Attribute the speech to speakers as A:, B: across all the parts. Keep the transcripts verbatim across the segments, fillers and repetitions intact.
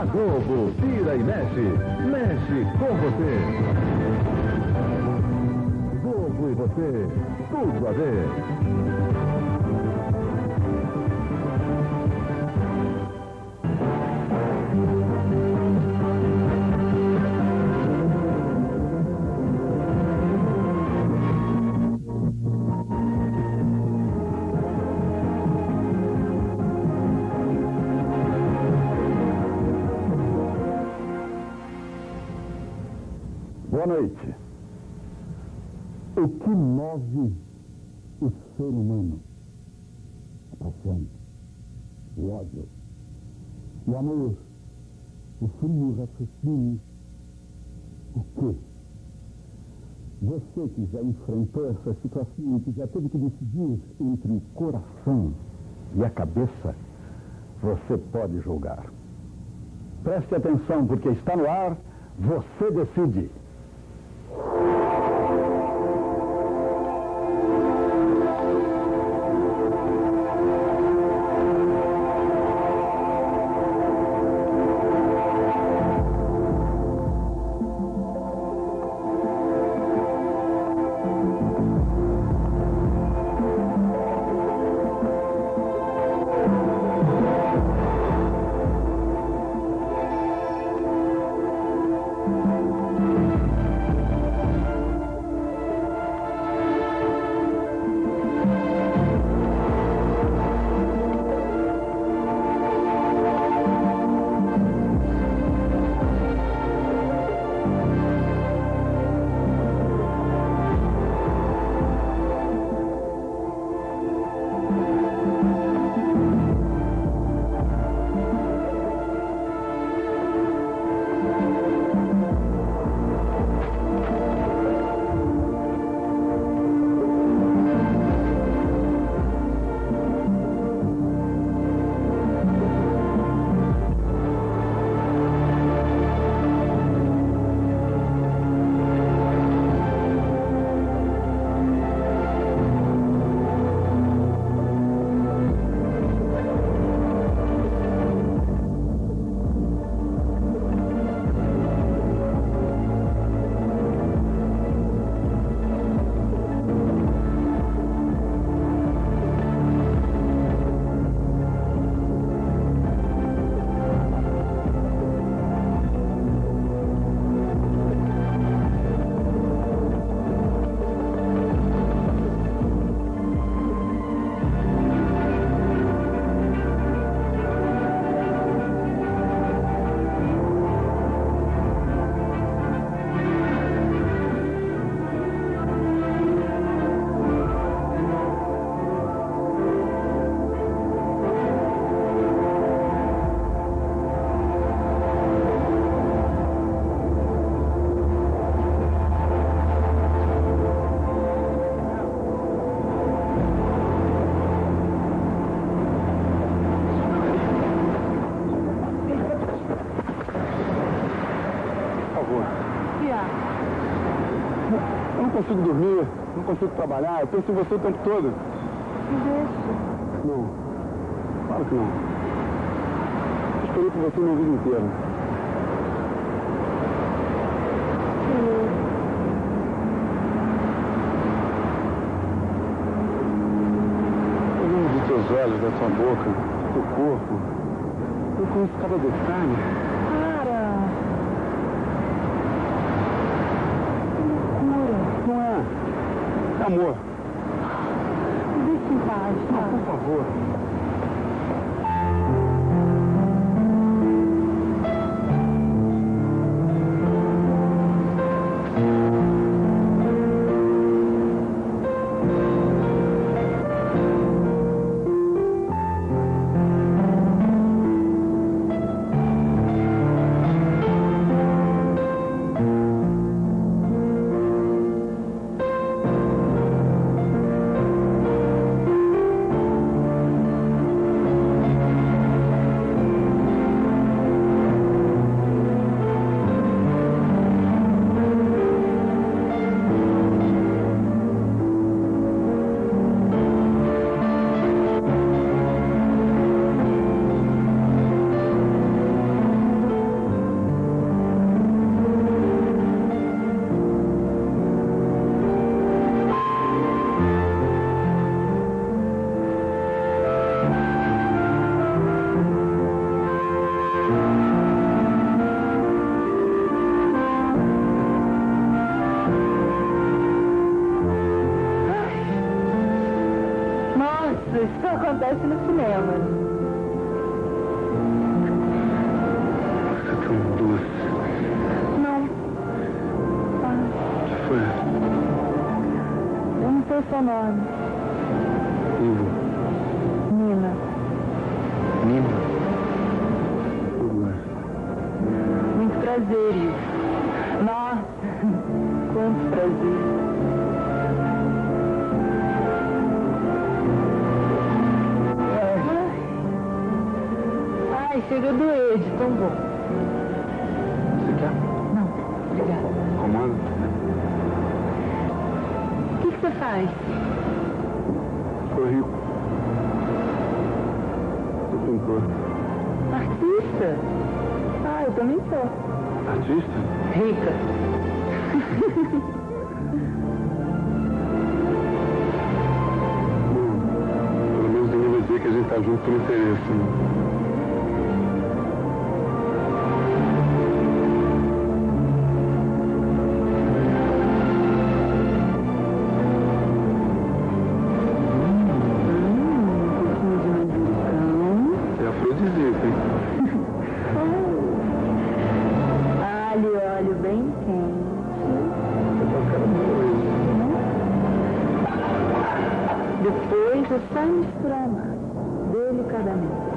A: Globo, vira e mexe, mexe com você. Globo e você, tudo a ver. Boa noite. O que move o ser humano? A paixão, o ódio, o amor, o frio raciocínio. O quê? Você que já enfrentou essa situação, que já teve que decidir entre o coração e a cabeça, você pode julgar. Preste atenção, porque está no ar, Você Decide.
B: Não consigo dormir, não consigo trabalhar, eu penso em você o tempo todo.
C: Me deixa.
B: Não, claro que não. Esperei por você minha vida inteira.
C: Sim.
B: Olhando dos seus olhos, da sua boca, do seu corpo, eu conheço cada detalhe.
C: Para!
B: Não é. É amor.
C: Me deixa em paz, tá?
B: Ah, por favor.
C: estivesse no cinema.
B: Você é tão doce.
C: Não. Ah,
B: O que foi?
C: eu não sei seu nome.
B: Ivo.
C: Nina.
B: Nina. Eu gosto.
C: Muito prazer, Ivo. Nossa, quanto prazer. Ai, chega a doer de tão bom.
B: Você quer?
C: Não, obrigada.
B: Comanda?
C: O que, que você faz?
B: Sou rico. Sou pintor.
C: Artista? Ah, eu também sou.
B: Artista?
C: Rica.
B: Bom, pelo menos ninguém vai dizer que a gente tá junto por interesse, né?
C: Alho, óleo bem quente. Depois é só misturar a massa, delicadamente.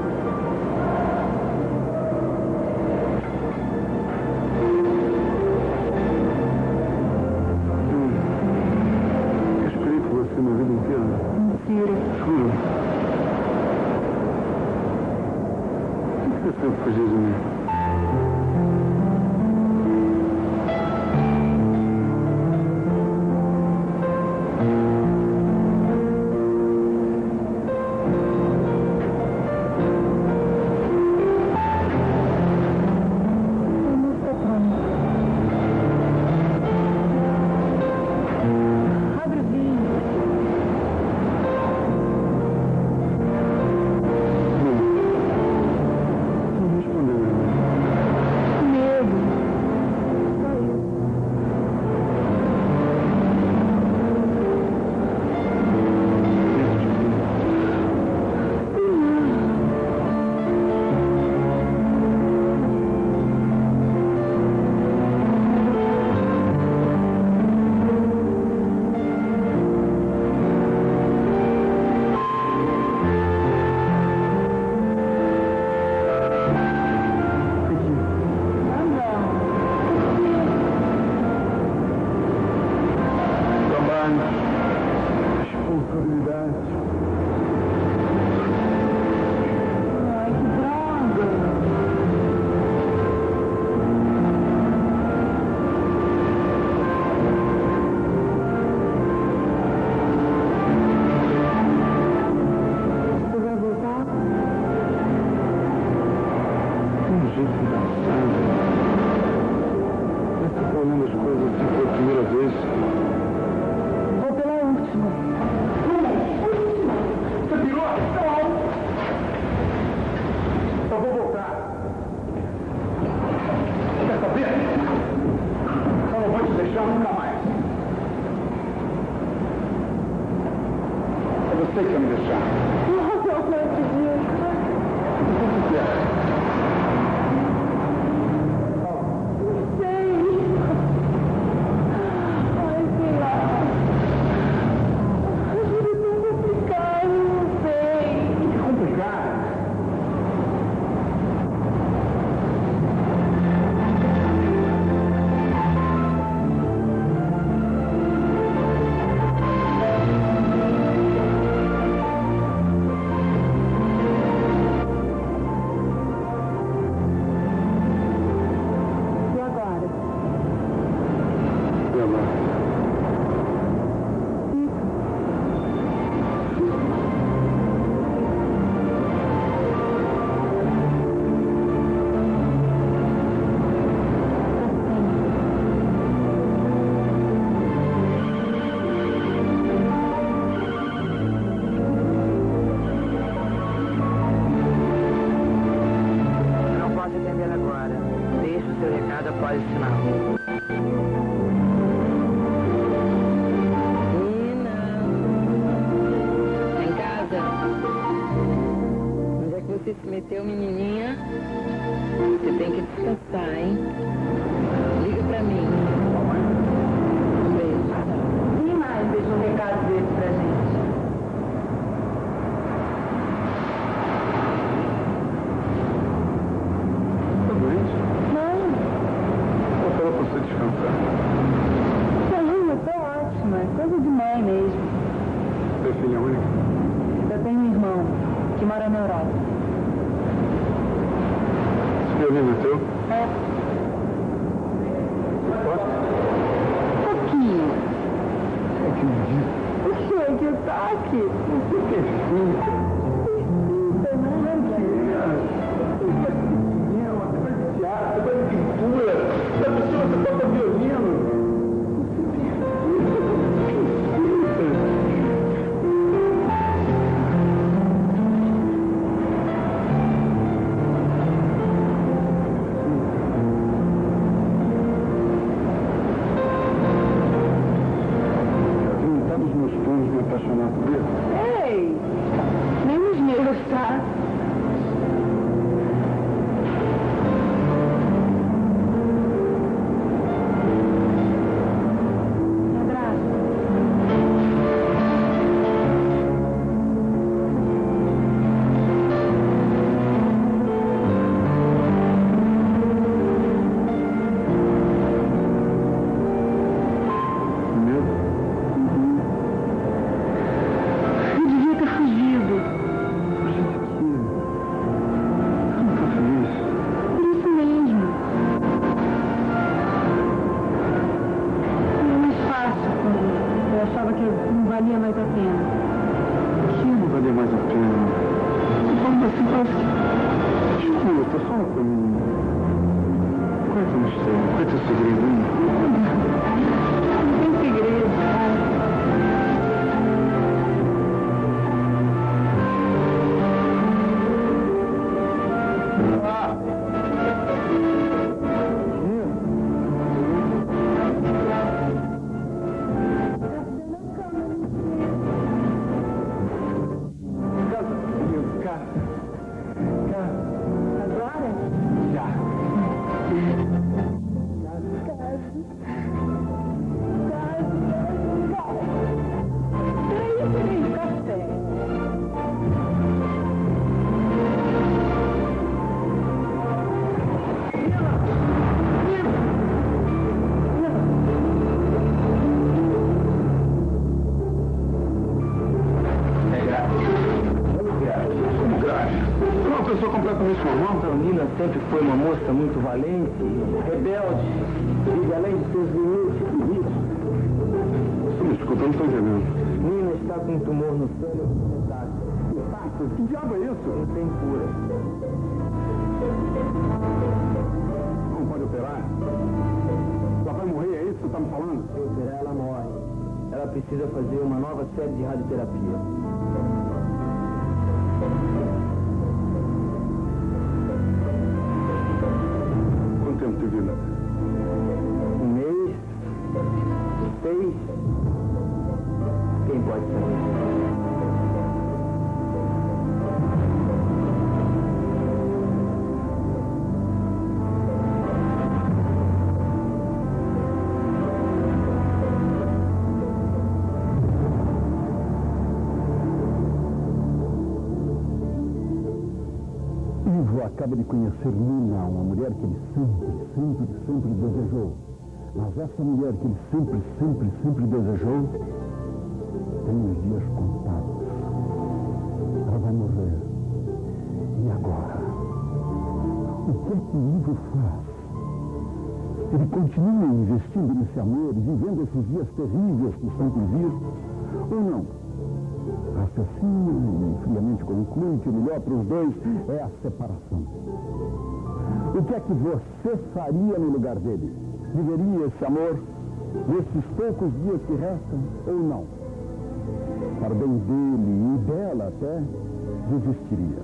B: Eu esperei por você minha vida inteira.
C: Mentira.
B: Juro. O que você sempre fugia de mim?
C: Abre o vinho.
B: Não respondeu, né?
C: Medo. Só isso. Ah, não.
B: Trabalho. Responsabilidade.
C: Ai, que droga. Você vai voltar?
B: Tem um jeito engraçado. Você tá olhando as coisas assim pela primeira vez.
C: Vou pela última.
B: Você pirou? Não! Só vou voltar. Quer saber? Só não vou te deixar nunca mais. É você que quer me deixar.
C: Nossa, eu não acredito.
B: O que você quer?
C: Não sei. Ai, sei lá. A vida é tão complicada, eu não sei.
B: Que complicado.
C: Prometeu, menininha? Você tem que descansar, hein? Liga pra mim. Um beijo. Nem mais deixa um recado dele pra gente.
B: Tá doente?
C: Não.
B: Vou falar pra você descansar.
C: Não, eu tô ótima. É coisa de mãe mesmo.
B: Você é filha única?
C: Eu tenho um irmão que mora na Europa.
B: Esse violino é teu?
C: É.
B: Você toca?
C: Um pouquinho.
B: Não acredito.
C: O que é que toque?
B: Você que é filho.
C: Não,
B: É uma coisa de teatro, coisa de pintura. Da pessoa você toca violino. Não tá nos meus planos me apaixonar por ele.
C: ei! Nem os meus, tá? Me abraça.
B: Medo?
C: Eu devia ter fugido.
B: Fugir de quê? Você não tá feliz?
C: Por isso mesmo. Era mais fácil quando eu achava que não valia mais a pena.
B: O que não valia mais a pena? Você falando assim, parece que... Escuta, fala pra mim. Qual é teu mistério? Qual é teu segredo, hein?
C: Não tem segredo, cara.
B: Ah! Casa comigo, casa. Casa.
C: Agora?
B: Já.
C: Peraí, peraí, café.
B: É grátis. Como grátis? Você é uma pessoa completamente normal.
D: A Nina sempre foi uma moça muito valente, rebelde, vive além de seus limites e riscos.
B: Você me desculpa, eu não estou entendendo.
D: Nina está com um tumor no cérebro metástase.
B: Infarto? Que diabo é isso?
D: Não tem cura.
B: Não pode operar? Ela vai morrer, é isso que você está me falando?
D: Se operar, ela morre. Ela precisa fazer uma nova série de radioterapia.
B: Quanto tempo de vida?
D: Um mês, seis. Quem pode saber?
A: Ivo acaba de conhecer Nina, uma mulher que ele sempre, sempre, sempre desejou. Mas essa mulher que ele sempre, sempre, sempre desejou tem os dias contados. Ela vai morrer. E agora? O que é que Ivo faz? Ele continua investindo nesse amor, vivendo esses dias terríveis que estão por vir? Ou não? Raciocina e friamente conclui que o melhor para os dois é a separação. O que é que você faria no lugar dele? Viveria esse amor nesses poucos dias que restam ou não? Para o bem dele e dela até, desistiria.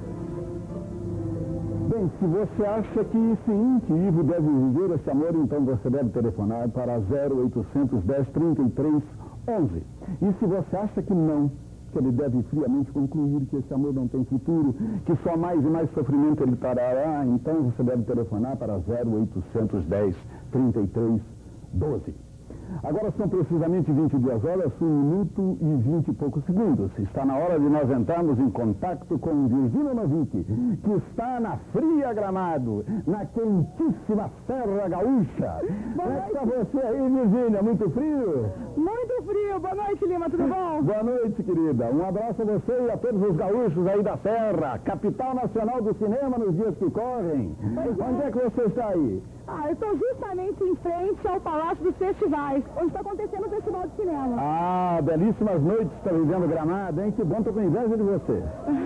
A: Bem, se você acha que sim, que Ivo deve viver esse amor, então você deve telefonar para zero oitocentos, dez, trinta e três, onze. E se você acha que não, que ele deve friamente concluir que esse amor não tem futuro, que só mais e mais sofrimento ele trará, então você deve telefonar para zero oitocentos dez, trinta e três, doze. Agora são precisamente vinte e duas horas, um minuto e vinte e poucos segundos. Está na hora de nós entrarmos em contato com Virgínia Novick, que está na fria Gramado, na quentíssima Serra Gaúcha. Como é que está você aí, Virgínia? Muito frio?
E: Muito frio. Boa noite, Lima. Tudo bom?
A: Boa noite, querida. Um abraço a você e a todos os gaúchos aí da Serra, capital nacional do cinema nos dias que correm. É. Onde é que você está aí?
E: Ah, eu estou justamente em frente ao Palácio dos Festivais, onde está acontecendo o Festival de Cinema.
A: Ah, belíssimas noites está vivendo Gramado, hein? Que bom, estou com inveja de você.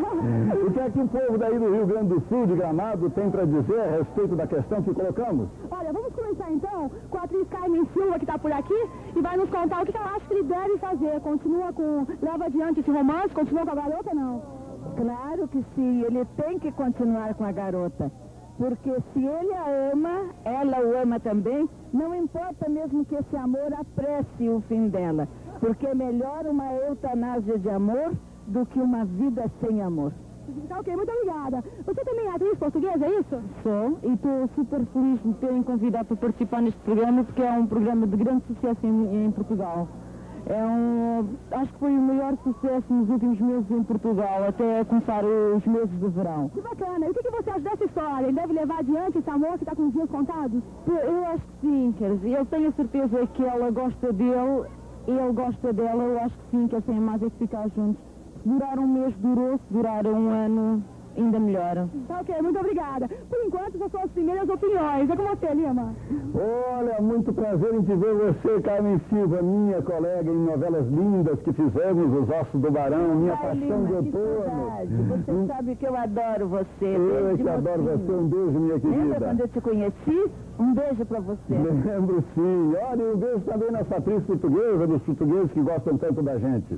A: O que é que o povo daí do Rio Grande do Sul, de Gramado, tem para dizer a respeito da questão que colocamos?
E: Olha, vamos começar então com a atriz Carmen Silva, que está por aqui, e vai nos contar o que ela acha que ele deve fazer. Continua com... leva adiante esse romance? Continua com a garota ou não?
C: Claro que sim, ele tem que continuar com a garota. Porque se ele a ama, ela o ama também, não importa mesmo que esse amor apresse o fim dela. Porque é melhor uma eutanásia de amor do que uma vida sem amor.
E: Tá ok, muito obrigada. Você também é atriz portuguesa, é isso?
C: Sou, e estou super feliz de me terem convidado para participar neste programa, porque é um programa de grande sucesso em, em Portugal. É um, acho que foi o maior sucesso nos últimos meses em Portugal, até começar os meses de verão.
E: Que bacana. E o que, que você acha dessa história? Ele deve levar adiante esse amor que está com os dias contados?
C: Eu acho que sim, quer dizer, eu tenho a certeza que ela gosta dele, ele gosta dela, eu acho que sim, que eles têm mais é que ficar juntos. Se durar um mês, durou, se durar um ano, ainda melhor.
E: Tá ok, muito obrigada. Por enquanto, essas são as primeiras opiniões. É com você, Lima.
A: Olha, muito prazer em te ver você, Carmen Silva, minha colega em novelas lindas que fizemos, Os Ossos do Barão, Minha
C: Ai,
A: Paixão
C: Lima,
A: de
C: que saudade.
A: Outono.
C: Você
A: Hum.
C: sabe que eu adoro você.
A: Eu que adoro você, um beijo, minha
C: Lembra
A: querida.
C: quando eu te conheci? Um beijo pra você.
A: Lembro sim. Olha, e um beijo também nessa atriz portuguesa, dos portugueses que gostam tanto da gente.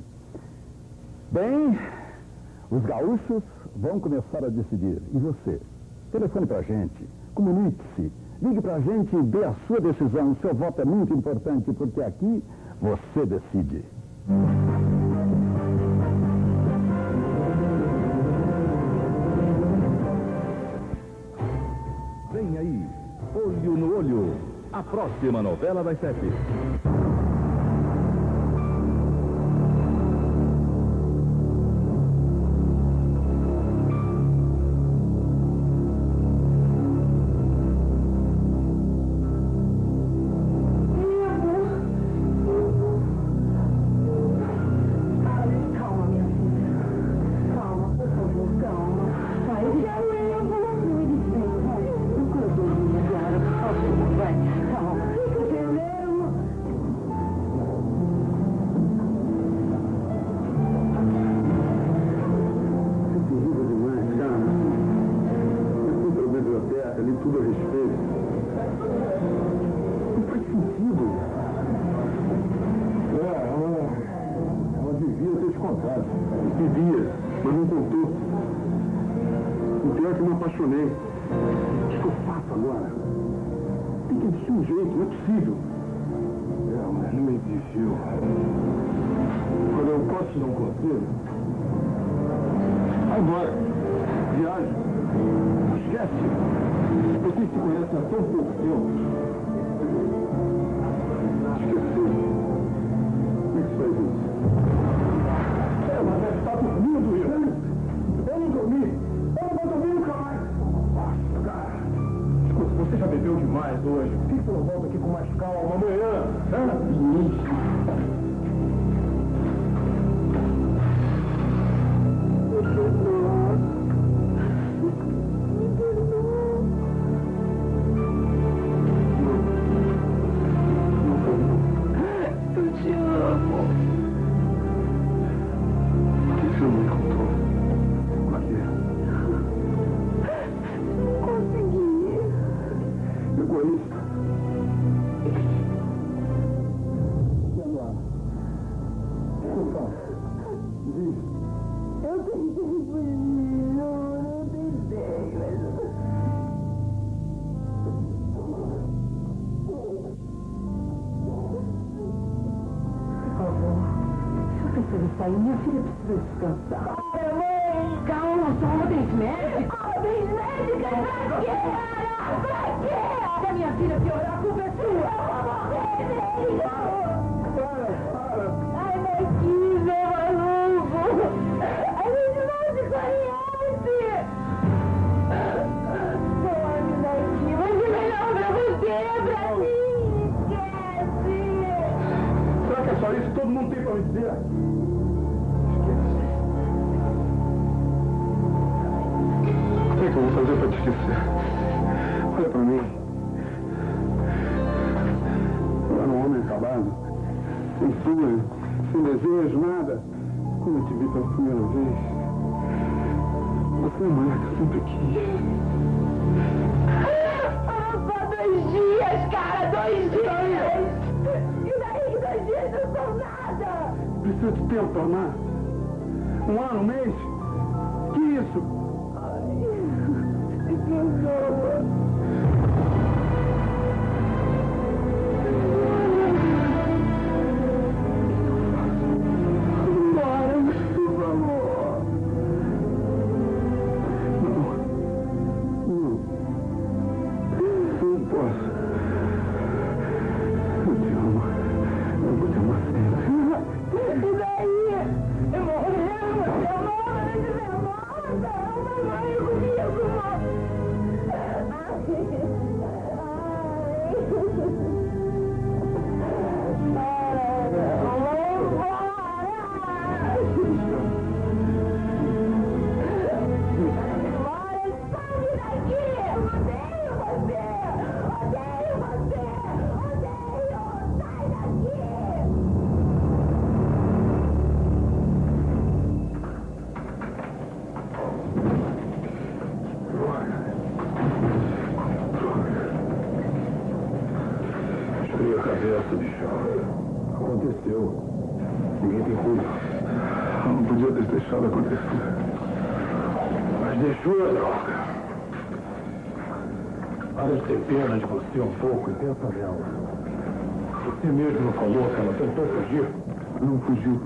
A: Bem, os gaúchos vão começar a decidir. E você? Telefone pra gente, comunique-se, ligue pra gente e dê a sua decisão. O seu voto é muito importante, porque aqui você decide.
F: Vem aí, Olho no Olho, a próxima novela das sete.
B: Tudo a respeito. Não faz sentido. É, ela, ela devia ter te contado. Devia, mas não contou. O pior é que eu me apaixonei. O que eu faço agora? Tem que existir um jeito, não é possível. É, mas não existiu. Olha, eu posso te dar um conselho? Vai embora. Viaja. Esquece. Vocês se conhecem há tão pouco tempo. Esqueci. Como é que se faz isso? É, mas deve estar dormindo, eu. Eu não dormi. Eu não vou dormir nunca mais. Nossa, cara. Escuta, você já bebeu demais hoje. Por que você não volta aqui com mais calma amanhã? Hã?
G: precisa sair, minha filha precisa descansar.
E: Para, mãe!
G: Calma, só ordens médicas.
E: Ordens médicas? Pra quê? Pra quê?
G: Se a minha filha piorar, a culpa é sua.
E: Eu vou morrer, médico!
B: Para, para.
E: Ai, Nequinho, meu maluco! A gente não se conhece! Dorme, Nequinho, vai ser melhor pra você, pra mim! Esquece!
B: Será que é só isso que todo mundo tem pra me dizer? O que é que eu vou fazer pra te esquecer? Olha pra mim. Eu era um homem acabado, sem sonho, sem desejo, nada. Quando eu te vi pela primeira vez, você é a mulher que eu sempre quis.
E: Ah, só dois dias, cara, dois dias! E daí que dois dias não são nada?
B: Precisa de tempo pra amar. Um ano, um mês? Que isso?
E: Me perdoa.
B: Aconteceu. Ninguém tem culpa. Eu não podia ter deixado acontecer. Mas deixou, droga. Para de ter pena de você um pouco e pensa nela. Você mesmo falou que ela tentou fugir. Não fugiu.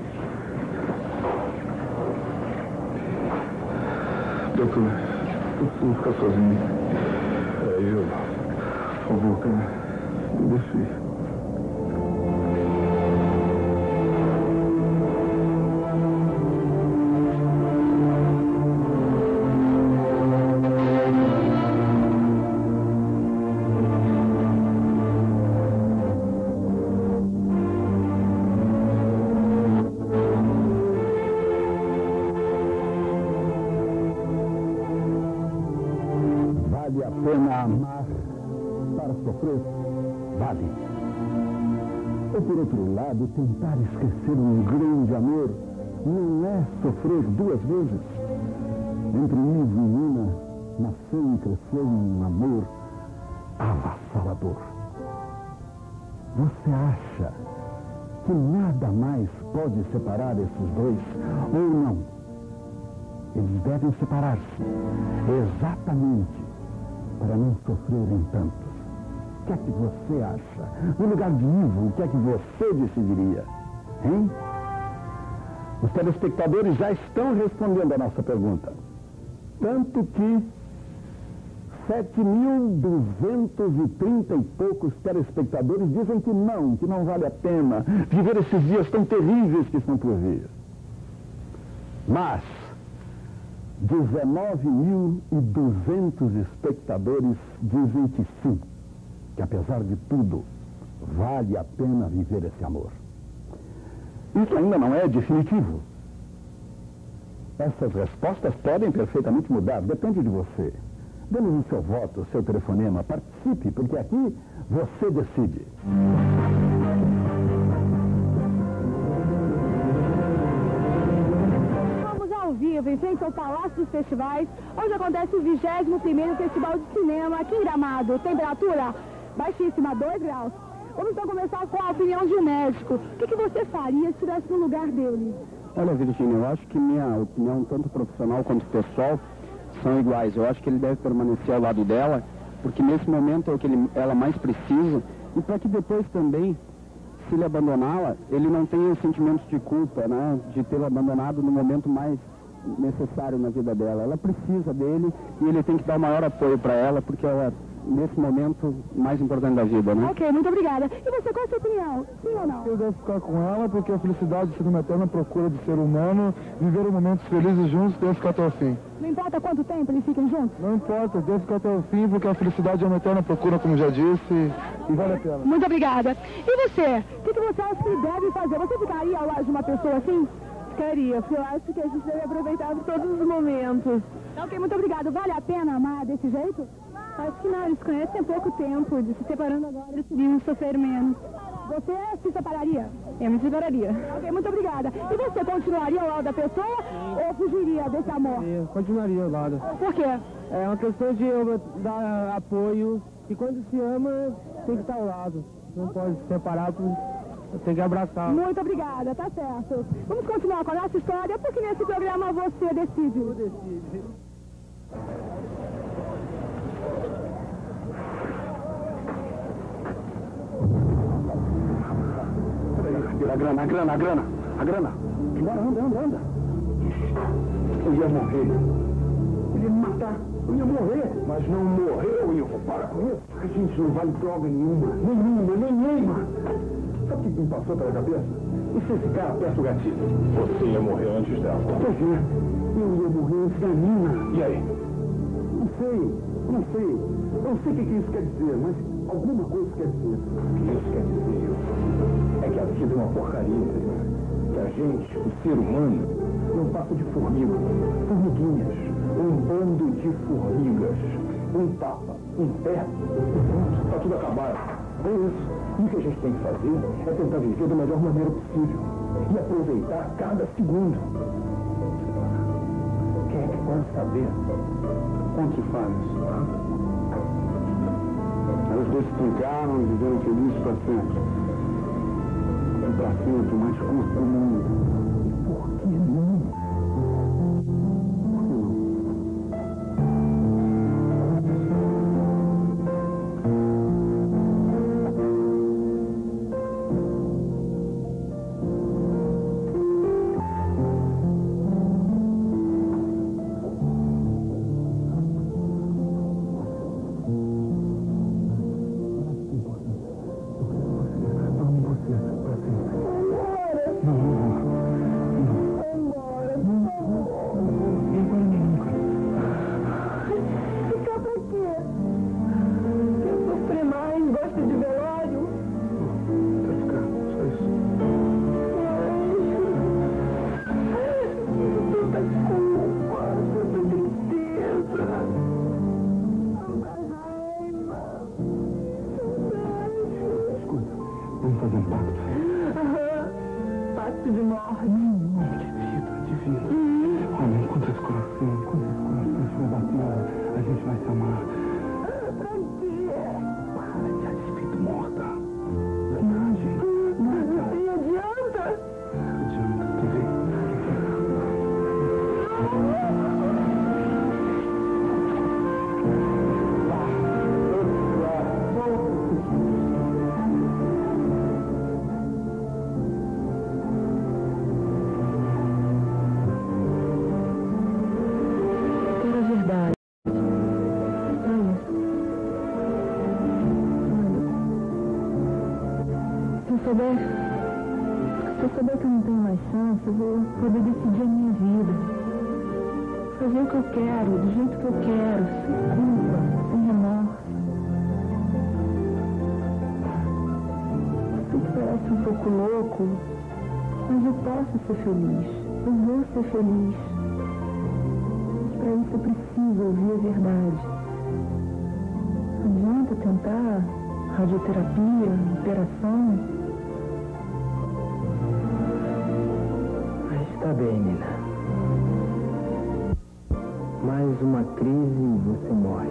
B: Doutor, eu preciso ficar sozinho. É eu. Por favor, cara. Me deixe ir.
A: Vale. Ou, por outro lado, tentar esquecer um grande amor não é sofrer duas vezes. Entre Ivo e Nina nasceu e cresceu um amor avassalador. Você acha que nada mais pode separar esses dois ou não? Eles devem separar-se exatamente para não sofrerem tanto. O que é que você acha? No lugar de Ivo, o que é que você decidiria? Hein? Os telespectadores já estão respondendo a nossa pergunta. Tanto que sete mil duzentos e trinta e poucos telespectadores dizem que não, que não vale a pena viver esses dias tão terríveis que estão por vir. Mas dezenove mil e duzentos espectadores dizem que sim, que apesar de tudo, vale a pena viver esse amor. Isso ainda não é definitivo. Essas respostas podem perfeitamente mudar, depende de você. Dê-nos o seu voto, o seu telefonema, participe, porque aqui você decide.
E: Vamos ao vivo, em frente ao Palácio dos Festivais, onde acontece o vigésimo primeiro Festival de Cinema aqui em Gramado. Temperatura baixíssima, dois graus. Vamos então começar com a opinião de um médico. O que, que você faria se estivesse no lugar dele?
H: Olha, Virgínia, eu acho que minha opinião, tanto profissional quanto pessoal, são iguais. Eu acho que ele deve permanecer ao lado dela, porque nesse momento é o que ele, ela mais precisa, e para que depois também, se ele abandoná-la, ele não tem os sentimentos de culpa, né? De tê-la abandonado no momento mais necessário na vida dela. Ela precisa dele e ele tem que dar o maior apoio para ela, porque ela, nesse momento, mais importante da vida, né?
E: Ok, muito obrigada. E você, qual é a sua opinião? Sim ou não?
B: Eu devo ficar com ela porque a felicidade de ser uma eterna procura de ser humano, viver momentos felizes juntos, devo ficar até o fim.
E: Não importa quanto tempo eles fiquem juntos?
B: Não importa, devo ficar até o fim porque a felicidade é uma eterna procura, como já disse, e vale a pena.
E: Muito obrigada. E você? O que, que você acha que deve fazer? Você ficaria ao lado de uma pessoa assim?
C: Ficaria, porque eu acho que a gente deve aproveitar todos os momentos.
E: Ok, muito obrigada. Vale a pena amar desse jeito?
C: Acho que não, eles conhecem há pouco tempo, de se separando agora, eles iriam sofrer menos.
E: Você se separaria?
C: Eu me separaria.
E: Ok, muito obrigada. E você continuaria ao lado da pessoa ou fugiria desse amor?
D: Eu continuaria ao lado.
E: Por quê?
D: É uma questão de eu dar apoio, e quando se ama, tem que estar ao lado. Não pode se separar, tem que abraçar.
E: Muito obrigada, tá certo. Vamos continuar com a nossa história, porque nesse programa você decide.
D: Eu decido.
A: A grana, a grana, a grana, a grana. Bora, anda, anda, anda. Eu ia morrer. Eu ia me matar. Eu ia morrer. Mas não morreu, Ivo. Para com isso. A gente não vale droga nenhuma. Nenhuma, nenhuma. Sabe o que me passou pela cabeça? E se esse cara aperta o gatilho? Você ia morrer antes dela. Pois é. Eu ia morrer antes da Nina. E aí? Não sei. Não sei. Eu não sei o que, que isso quer dizer, mas alguma coisa quer dizer. O que isso quer dizer, Ivo? É que a vida é uma porcaria, que a gente, o ser humano, não passa de formiga, formiguinhas, um bando de formigas, um tapa, um pé, está tudo acabado. É isso. E o que a gente tem que fazer é tentar viver da melhor maneira possível e aproveitar cada segundo. Quem é que pode saber quanto se faz? Aí os dois se trancaram e viveram felizes para sempre. O placento mais curto do mundo. Por que não? Por que
C: Se eu souber que eu não tenho mais chance, eu vou poder decidir a minha vida. Fazer o que eu quero, do jeito que eu quero, sem culpa, sem remorso. Sei que parece um pouco louco, mas eu posso ser feliz. Eu vou ser feliz. Mas para isso eu preciso ouvir a verdade. Não adianta tentar radioterapia, operação.
D: Tá bem, Nina. Mais uma crise e você morre.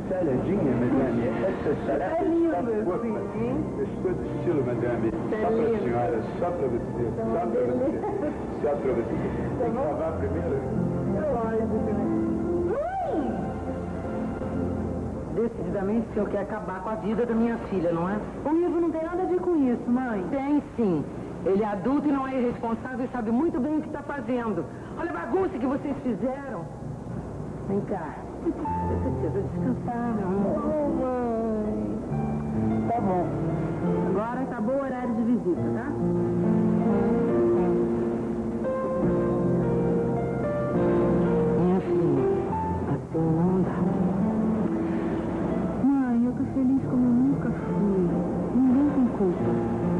B: Saladinha, madame, essa salada
G: É lindo,
B: está no corpo.
G: sim.
B: Gostou do estilo, madame?
G: É
B: Só para
G: lindo.
B: a senhora, só para você, só para você. Só para você. Tem que lavar primeiro?
G: Decididamente o senhor quer acabar com a vida da minha filha, não é? O Ivo não tem nada a ver com isso, mãe. Tem sim. Ele é adulto e não é irresponsável e sabe muito bem o que está fazendo. Olha a bagunça que vocês fizeram. Vem cá. Você precisa descansar, meu amor. Oh, mãe. Tá bom. Agora acabou o horário de visita, tá? Minha filha, assim não dá. Mãe, eu tô feliz como eu nunca fui. Ninguém tem culpa.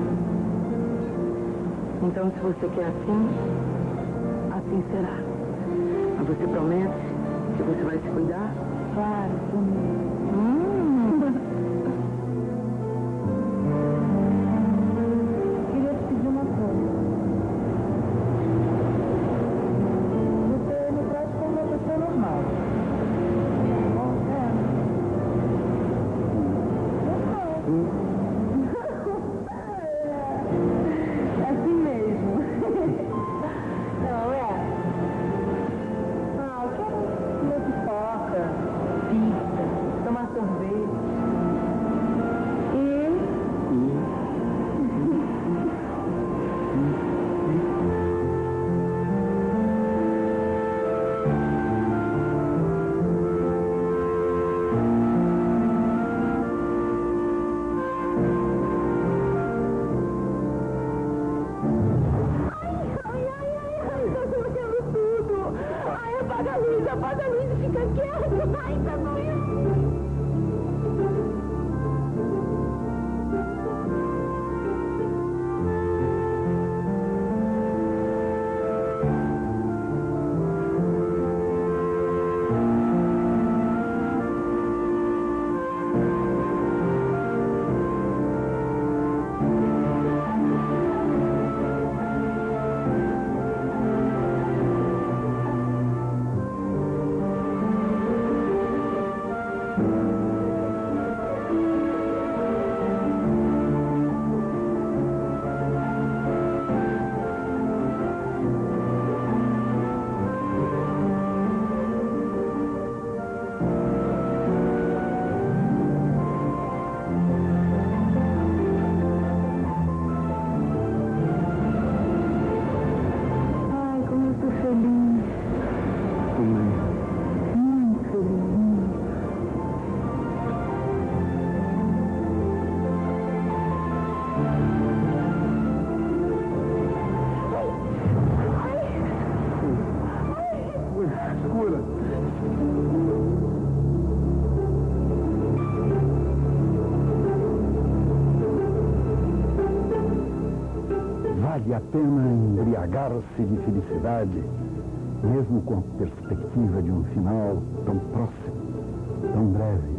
G: Então, se você quer assim, assim será. Mas você promete que você vai se cuidar? Claro, prometo. Hum. Queria te pedir uma coisa. Você me trata como uma pessoa normal. É assim mesmo. Não, é? Ah, eu quero comer pipoca, pizza, tomar sorvete. E... Apaga a luz, apaga a luz e fica quieto. Ai, tá doendo.
A: Vale a pena embriagar-se de felicidade, mesmo com a perspectiva de um final tão próximo, tão breve.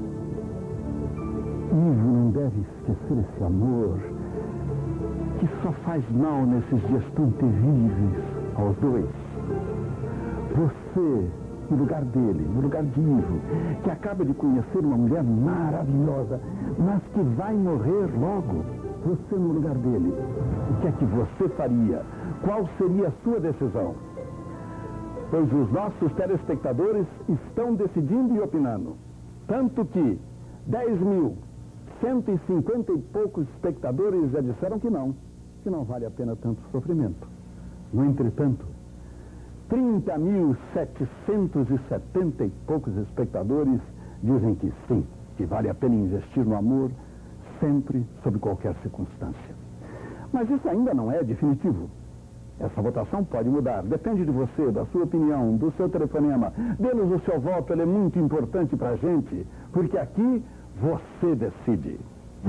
A: Ivo não deve esquecer esse amor que só faz mal nesses dias tão terríveis aos dois. Você, no lugar dele, no lugar de Ivo, que acaba de conhecer uma mulher maravilhosa, mas que vai morrer logo. Você no lugar dele, o que é que você faria? Qual seria a sua decisão? Pois os nossos telespectadores estão decidindo e opinando. Tanto que dez mil, cento e cinquenta e poucos espectadores já disseram que não, que não vale a pena tanto sofrimento. No entretanto, trinta mil, setecentos e setenta e poucos espectadores dizem que sim, que vale a pena investir no amor, sempre, sob qualquer circunstância. Mas isso ainda não é definitivo. Essa votação pode mudar. Depende de você, da sua opinião, do seu telefonema. Dê-nos o seu voto, ele é muito importante pra gente, porque aqui você decide.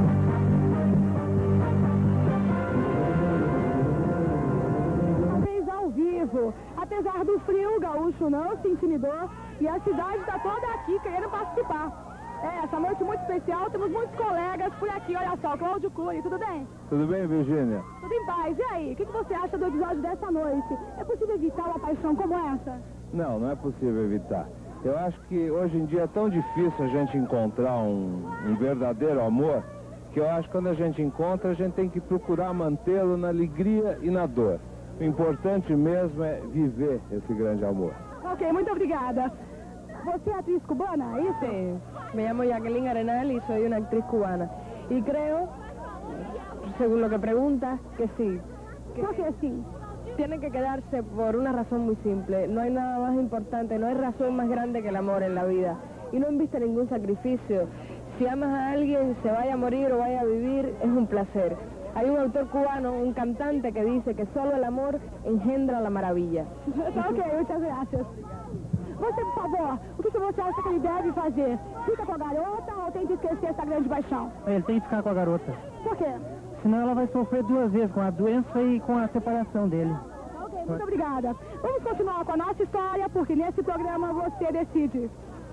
E: Fez ao vivo. Apesar do frio, o gaúcho não se intimidou e a cidade está toda aqui querendo participar. É, essa noite muito especial, temos muitos colegas por aqui, olha só, Cláudio Cury, tudo bem?
I: Tudo bem, Virgínia?
E: Tudo em paz. E aí, o que, que você acha do episódio dessa noite? É possível evitar uma paixão como essa?
I: Não, não é possível evitar. Eu acho que hoje em dia é tão difícil a gente encontrar um, um verdadeiro amor, que eu acho que quando a gente encontra, a gente tem que procurar mantê-lo na alegria e na dor. O importante mesmo é viver esse grande amor.
E: Ok, muito obrigada. Você é atriz cubana, ¿es eso?
J: Sí, me llamo Jacqueline Arenal y soy una actriz cubana. Y creo, según lo que pregunta, que sí. Que
E: ¿Por qué sí?
J: Tiene que quedarse por una razón muy simple. No hay nada más importante, no hay razón más grande que el amor en la vida. Y no inviste ningún sacrificio. Si amas a alguien, se vaya a morir o vaya a vivir, es un placer. Hay un autor cubano, un cantante, que dice que solo el amor engendra la maravilla.
E: Ok, muchas gracias. Você, por favor, o que você acha que ele deve fazer? Fica com a garota ou tem que esquecer essa grande paixão?
D: Ele tem que ficar com a garota.
E: Por quê?
D: Senão ela vai sofrer duas vezes, com a doença e com a separação dele.
E: Ok, muito obrigada. Vamos continuar com a nossa história, porque nesse programa você decide.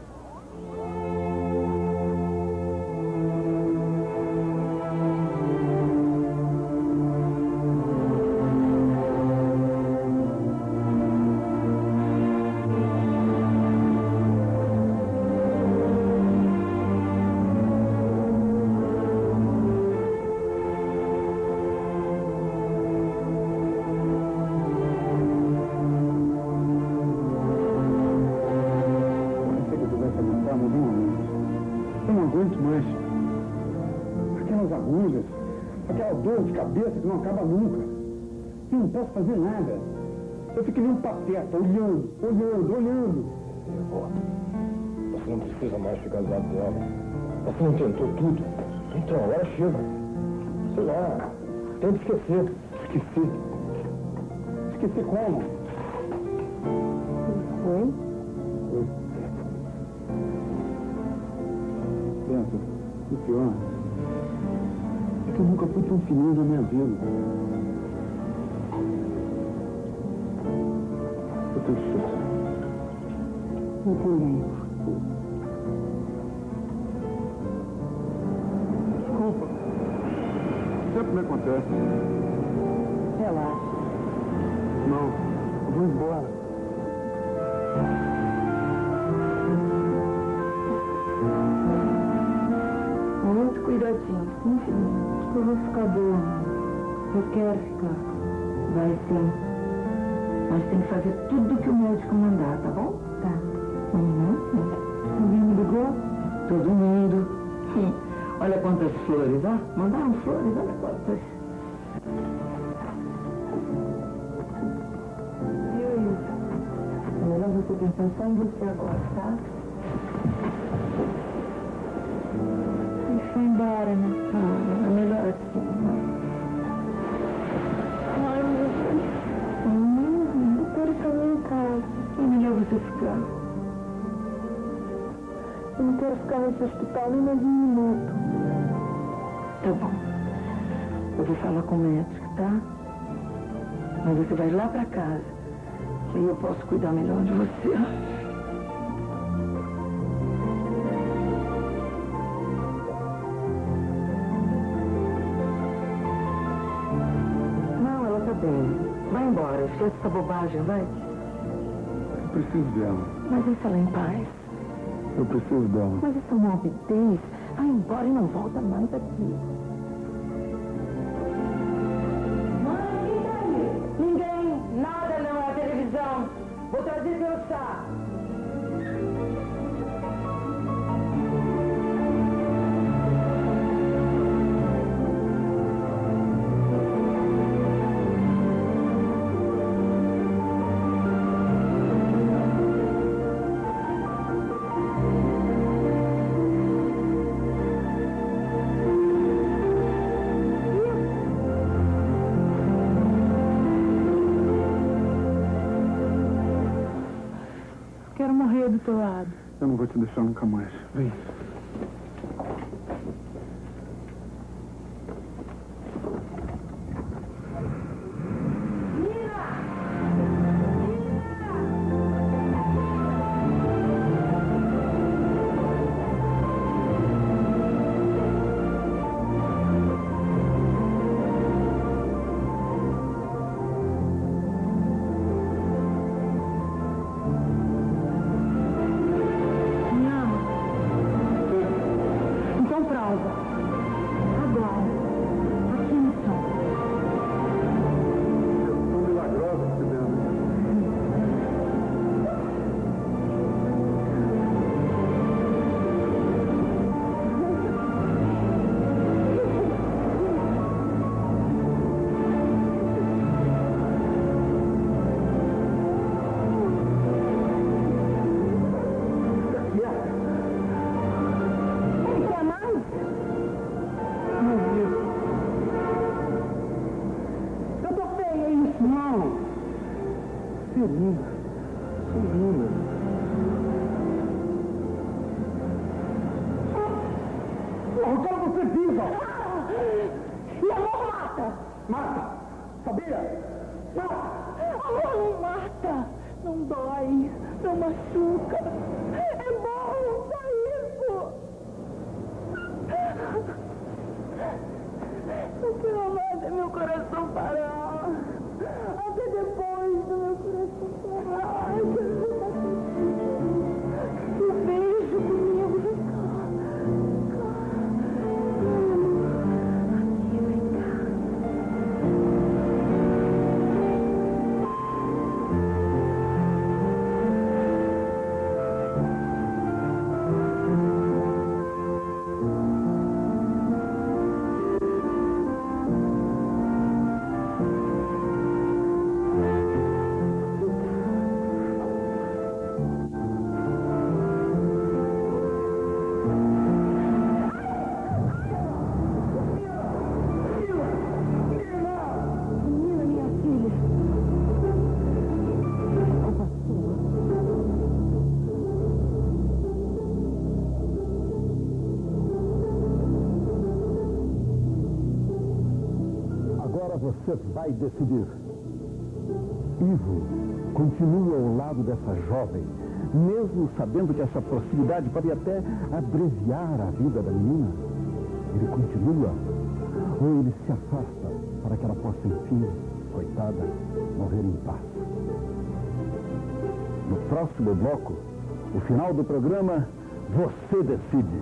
B: De cabeça que não acaba nunca. Eu não posso fazer nada. Eu fico nem um pateta, olhando, olhando, olhando.
K: Você não precisa mais ficar do lado dela. Você não tentou tudo. Então, agora chega. Sei lá, tenta esquecer.
B: Esquecer? Esquecer como?
J: Oi?
B: Oi. Pensa, o pior... eu nunca fui tão feliz na minha vida. Eu tô difícil.
J: Eu também.
B: Desculpa. Sempre me acontece.
J: Relaxa.
B: Não, eu vou embora.
G: Muito cuidadinho, sim, filhinho. Eu vou ficar boa. Eu quero ficar. Vai sim. Mas tem que fazer tudo que o médico mandar, tá bom? Tá. Uhum. Ninguém me ligou? Todo mundo. Sim. Olha quantas flores, ó. Mandaram flores, olha quantas. Viu isso? É melhor você pensar só em você agora, tá? Foi embora, né? Ah, é melhor assim. Ai, meu Deus. Hum, eu quero ficar em casa. É melhor você ficar. Eu não quero ficar nesse hospital nem mais um minuto. Tá bom. Eu vou falar com o médico, tá? Mas você vai lá pra casa. Que aí eu posso cuidar melhor de você. Vai embora, esquece essa bobagem, vai.
B: Eu preciso dela.
G: Mas deixa ela em paz.
B: Eu preciso dela.
G: Mas essa morbidez, vai embora e não volta mais aqui. Mãe, quem tá aí? Ninguém, nada não, é a televisão. Vou trazer seu chá.
E: Quero morrer do teu lado.
B: Eu não vou te deixar nunca mais. Vem. viva!
E: E amor mata!
B: Mata! Sabia? Mata!
E: Amor não mata! Não dói, não machuca. É bom, só isso! Eu quero amar até meu coração parar. Até depois do meu coração parar. Eu quero ficar contigo. Um beijo comigo, vem cá. Vem cá. Aqui, vem cá.
A: Você vai decidir. Ivo continua ao lado dessa jovem, mesmo sabendo que essa proximidade pode até abreviar a vida da menina. Ele continua ou ele se afasta para que ela possa, enfim, coitada, morrer em paz. No próximo bloco, o final do programa, você decide.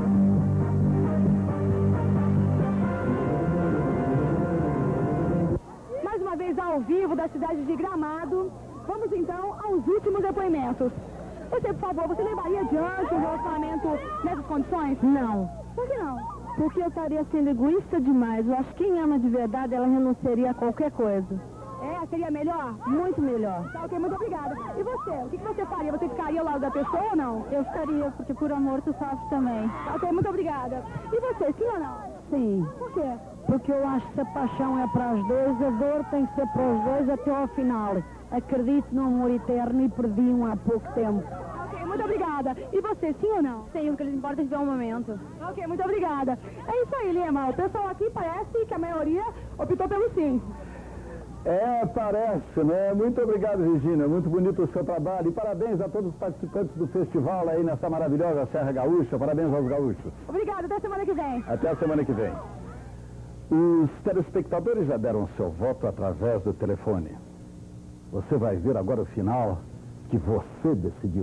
E: Ao vivo da cidade de Gramado. Vamos então aos últimos depoimentos. Você, por favor, você levaria adiante um relacionamento nessas condições?
C: Não.
E: Por que não?
C: Porque eu estaria sendo egoísta demais. Eu acho que quem ama de verdade, ela renunciaria a qualquer coisa.
E: É, seria melhor?
C: Muito melhor.
E: Tá, ok, muito obrigada. E você? O que, que você faria? Você ficaria ao lado da pessoa ou não?
C: Eu estaria, porque por amor tu sofre também.
E: Tá, ok, muito obrigada. E você, sim ou não?
C: Sim.
E: Por quê?
C: Porque eu acho que se a paixão é para os dois, a dor tem que ser para os dois até ao final. Acredito no amor eterno e perdi um há pouco tempo.
E: Ok, muito obrigada. E você, sim ou não?
C: Sim, o que eles importa é viver um momento.
E: Ok, muito obrigada. É isso aí, Lima. O pessoal aqui parece que a maioria optou pelo sim.
A: É, parece, né? Muito obrigado, Regina. Muito bonito o seu trabalho. E parabéns a todos os participantes do festival aí nessa maravilhosa Serra Gaúcha. Parabéns aos gaúchos.
E: Obrigada, até semana que vem.
A: Até a semana que vem. Os telespectadores já deram seu voto através do telefone. Você vai ver agora o final que você decidiu.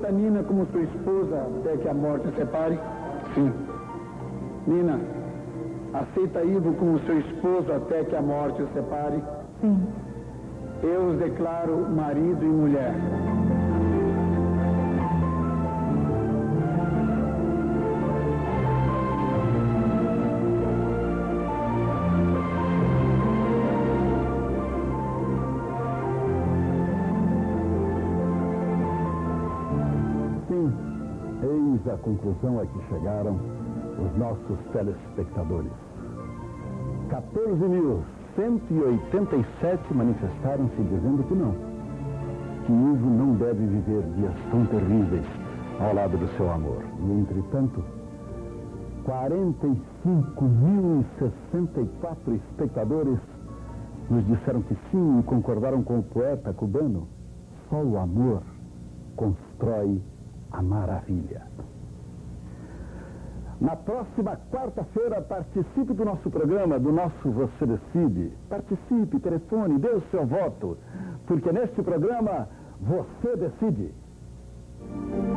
L: Aceita Nina como sua esposa até que a morte a separe?
B: Sim.
L: Nina, aceita Ivo como seu esposo até que a morte os separe?
C: Sim.
L: Eu os declaro marido e mulher.
A: Sim, eis a conclusão a que chegaram os nossos telespectadores. quatorze mil cento e oitenta e sete manifestaram-se dizendo que não. Que Ivo não deve viver dias tão terríveis ao lado do seu amor. E, entretanto, quarenta e cinco mil e sessenta e quatro espectadores nos disseram que sim e concordaram com o poeta cubano. Só o amor constrói a maravilha. Na próxima quarta-feira, participe do nosso programa, do nosso Você Decide. Participe, telefone, dê o seu voto, porque neste programa você decide.